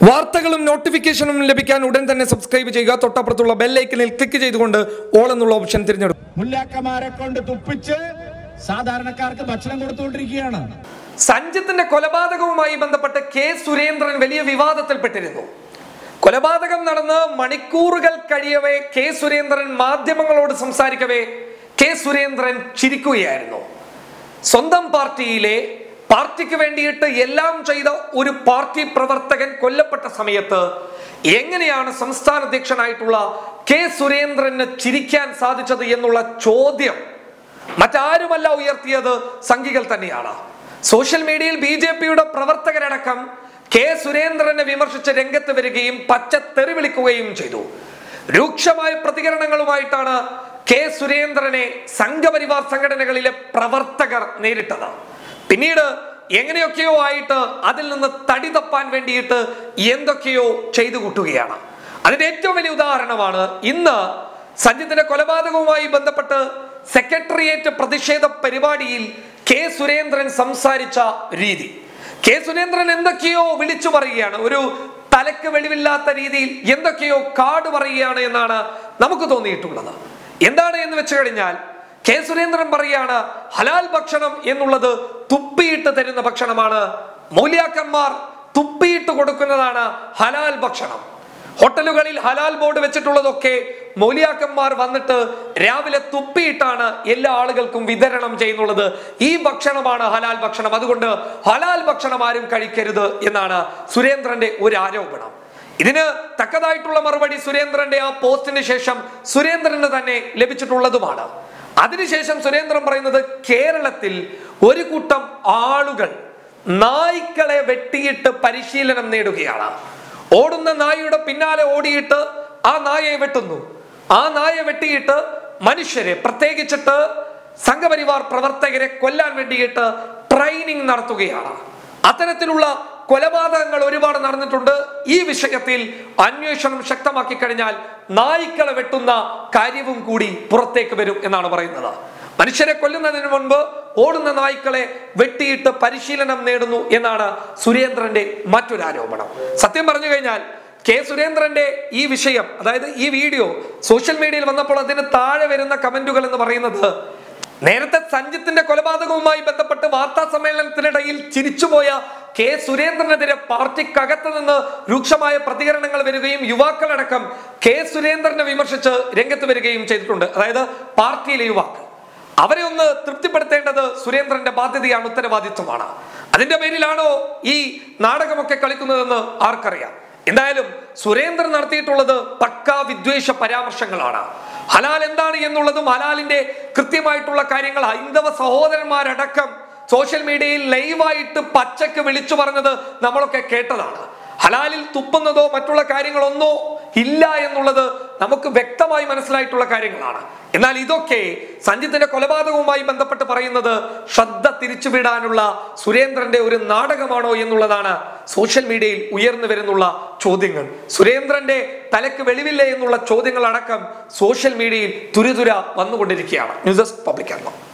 വാർത്തകളും നോട്ടിഫിക്കേഷനും ലഭിക്കാൻ ഉടൻ തന്നെ സബ്സ്ക്രൈബ് ചെയ്യുക. തൊട്ടപ്പുറത്തുള്ള ബെൽ ഐക്കണിൽ ക്ലിക്ക് ചെയ്തുകൊണ്ട് ഓൾ എന്നുള്ള ഓപ്ഷൻ തിരഞ്ഞെടുക്കും. മുല്ലാക്കന്മാരെ കൊണ്ട് തുപ്പിച്ച് സാധാരണക്കാർക്ക് ഭക്ഷണം കൊടുത്തുകൊണ്ടിരിക്കുകയാണ്. സഞ്ജിത്തിന്റെ കൊലപാതകവുമായി ബന്ധപ്പെട്ട് കെ സുരേന്ദ്രൻ വലിയ വിവാദത്തിൽപ്പെട്ടിരുന്നു. കൊലപാതകം നടന്ന് മണിക്കൂറുകൾ കഴിയവേ കെ സുരേന്ദ്രൻ മാധ്യമങ്ങളോട് സംസാരിക്കവേ കെ സുരേന്ദ്രൻ ചിരിക്കുകയായിരുന്നു. സ്വന്തം പാർട്ടിക്ക് വേണ്ടിയിട്ട് എല്ലാം ചെയ്ത ഒരു പാർട്ടി പ്രവർത്തകൻ കൊല്ലപ്പെട്ട സമയത്ത് എങ്ങനെയാണ് സംസ്ഥാന അധ്യക്ഷനായിട്ടുള്ള കെ സുരേന്ദ്രന് ചിരിക്കാൻ സാധിച്ചത് എന്നുള്ള ചോദ്യം മറ്റാരുമല്ല ഉയർത്തിയത്, സംഘികൾ തന്നെയാണ്. സോഷ്യൽ മീഡിയയിൽ BJPയുടെ പ്രവർത്തകരടക്കം കെ സുരേന്ദ്രനെ വിമർശിച്ച് രംഗത്ത് വരികയും പച്ചത്തെറി വിളിക്കുകയും ചെയ്തു. രൂക്ഷമായ പ്രതികരണങ്ങളുമായിട്ടാണ് കെ സുരേന്ദ്രനെ സംഘപരിവാർ സംഘടനകളിലെ പ്രവർത്തകർ നേരിട്ടത്. പിന്നീട് എങ്ങനെയൊക്കെയോ ആയിട്ട് അതിൽ നിന്ന് തടി തപ്പാൻ വേണ്ടിയിട്ട് എന്തൊക്കെയോ ചെയ്തു കൂട്ടുകയാണ്. അതിന്റെ ഏറ്റവും വലിയ ഉദാഹരണമാണ് ഇന്ന് സഞ്ജിത്തിന്റെ കൊലപാതകവുമായി ബന്ധപ്പെട്ട് സെക്രട്ടേറിയറ്റ് പ്രതിഷേധ പരിപാടിയിൽ കെ സുരേന്ദ്രൻ സംസാരിച്ച രീതി. കെ സുരേന്ദ്രൻ എന്തൊക്കെയോ വിളിച്ചു പറയുകയാണ്, ഒരു തലക്ക് വെളിവില്ലാത്ത രീതിയിൽ എന്തൊക്കെയോ കാട് പറയുകയാണ് എന്നാണ് നമുക്ക് തോന്നിയിട്ടുള്ളത്. എന്താണ് എന്ന് വെച്ച് കഴിഞ്ഞാൽ കെ സുരേന്ദ്രൻ പറയാണ്, ഹലാൽ ഭക്ഷണം എന്നുള്ളത് തുപ്പിയിട്ട് തരുന്ന ഭക്ഷണമാണ്, മൗലിയാക്കന്മാർ തുപ്പിയിട്ട് കൊടുക്കുന്നതാണ് ഹലാൽ ഭക്ഷണം. ഹോട്ടലുകളിൽ ഹലാൽ ബോർഡ് വെച്ചിട്ടുള്ളതൊക്കെ മൗലിയാക്കന്മാർ വന്നിട്ട് രാവിലെ തുപ്പിയിട്ടാണ് എല്ലാ ആളുകൾക്കും വിതരണം ചെയ്യുന്നുള്ളത്. ഈ ഭക്ഷണമാണ് ഹലാൽ ഭക്ഷണം, അതുകൊണ്ട് ഹലാൽ ഭക്ഷണം ആരും കഴിക്കരുത് എന്നാണ് സുരേന്ദ്രന്റെ ഒരു ആരോപണം. ഇതിന് തക്കതായിട്ടുള്ള മറുപടി സുരേന്ദ്രന്റെ ആ പോസ്റ്റിന് ശേഷം സുരേന്ദ്രന് തന്നെ ലഭിച്ചിട്ടുള്ളതുമാണ്. അതിനുശേഷം സുരേന്ദ്രൻ പറയുന്നത്, കേരളത്തിൽ ഒരു കൂട്ടം ആളുകൾ നായ്ക്കളെ വെട്ടിയിട്ട് പരിശീലനം നേടുകയാണ്. ഓടുന്ന നായയുടെ പിന്നാലെ ഓടിയിട്ട് ആ നായയെ വെട്ടുന്നു. ആ നായയെ വെട്ടിയിട്ട് മനുഷ്യരെ, പ്രത്യേകിച്ചിട്ട് സംഘപരിവാർ പ്രവർത്തകരെ കൊല്ലാൻ വേണ്ടിയിട്ട് ട്രെയിനിങ് നടത്തുകയാണ്. അത്തരത്തിലുള്ള കൊലപാതകങ്ങൾ ഒരുപാട് നടന്നിട്ടുണ്ട്. ഈ വിഷയത്തിൽ അന്വേഷണം ശക്തമാക്കി കഴിഞ്ഞാൽ നായ്ക്കളെ വെട്ടുന്ന കാര്യവും കൂടി പുറത്തേക്ക് വരും എന്നാണ് പറയുന്നത്. മനുഷ്യരെ കൊല്ലുന്നതിന് മുൻപ് ഓടുന്ന നായ്ക്കളെ വെട്ടിയിട്ട് പരിശീലനം നേടുന്നു എന്നാണ് സുരേന്ദ്രന്റെ മറ്റൊരു ആരോപണം. സത്യം പറഞ്ഞു കഴിഞ്ഞാൽ കെ സുരേന്ദ്രന്റെ ഈ വിഷയം, അതായത് ഈ വീഡിയോ സോഷ്യൽ മീഡിയയിൽ വന്നപ്പോൾ അതിന് താഴെ വരുന്ന കമന്റുകൾ എന്ന് പറയുന്നത്, നേരത്തെ സഞ്ജിത്തിന്റെ കൊലപാതകവുമായി ബന്ധപ്പെട്ട് വാർത്താ സമ്മേളനത്തിനിടയിൽ ചിരിച്ചുപോയ കെ സുരേന്ദ്രനെതിരെ പാർട്ടിക്കകത്ത് നിന്ന് രൂക്ഷമായ പ്രതികരണങ്ങൾ വരികയും യുവാക്കളടക്കം കെ സുരേന്ദ്രനെ വിമർശിച്ച് രംഗത്ത് വരികയും ചെയ്തിട്ടുണ്ട്. അതായത് പാർട്ടിയിലെ യുവാക്കൾ, അവരെ ഒന്ന് തൃപ്തിപ്പെടുത്തേണ്ടത് സുരേന്ദ്രന്റെ ബാധ്യതയാണ്, ഉത്തരവാദിത്വമാണ്. അതിന്റെ പേരിലാണോ ഈ നാടകമൊക്കെ കളിക്കുന്നതെന്ന് ആർക്കറിയാം. എന്തായാലും സുരേന്ദ്രൻ നടത്തിയിട്ടുള്ളത് പക്കാ വിദ്വേഷ പരാമർശങ്ങളാണ്. ഹലാൽ എന്താണ് എന്നുള്ളതും ഹലാലിന്റെ കൃത്യമായിട്ടുള്ള കാര്യങ്ങൾ ഹൈന്ദവ സഹോദരന്മാരടക്കം സോഷ്യൽ മീഡിയയിൽ ലൈവായിട്ട് പച്ചക്ക് വിളിച്ചു പറഞ്ഞത് നമ്മളൊക്കെ കേട്ടതാണ്. ഹലാലിൽ തുപ്പുന്നതോ മറ്റുള്ള കാര്യങ്ങളൊന്നോ ഇല്ല എന്നുള്ളത് നമുക്ക് വ്യക്തമായി മനസ്സിലായിട്ടുള്ള കാര്യങ്ങളാണ്. എന്നാൽ ഇതൊക്കെ സഞ്ജിത്തിന്റെ കൊലപാതകവുമായി ബന്ധപ്പെട്ട് പറയുന്നത് ശ്രദ്ധ തിരിച്ചുവിടാനുള്ള സുരേന്ദ്രന്റെ ഒരു നാടകമാണോ എന്നുള്ളതാണ് സോഷ്യൽ മീഡിയയിൽ ഉയർന്നു വരുന്നുള്ള ചോദ്യങ്ങൾ. സുരേന്ദ്രന്റെ തലക്ക് വെളിവില്ലേ എന്നുള്ള ചോദ്യങ്ങൾ അടക്കം സോഷ്യൽ മീഡിയയിൽ തുരുതുര വന്നുകൊണ്ടിരിക്കുകയാണ്. News desk public Keralam.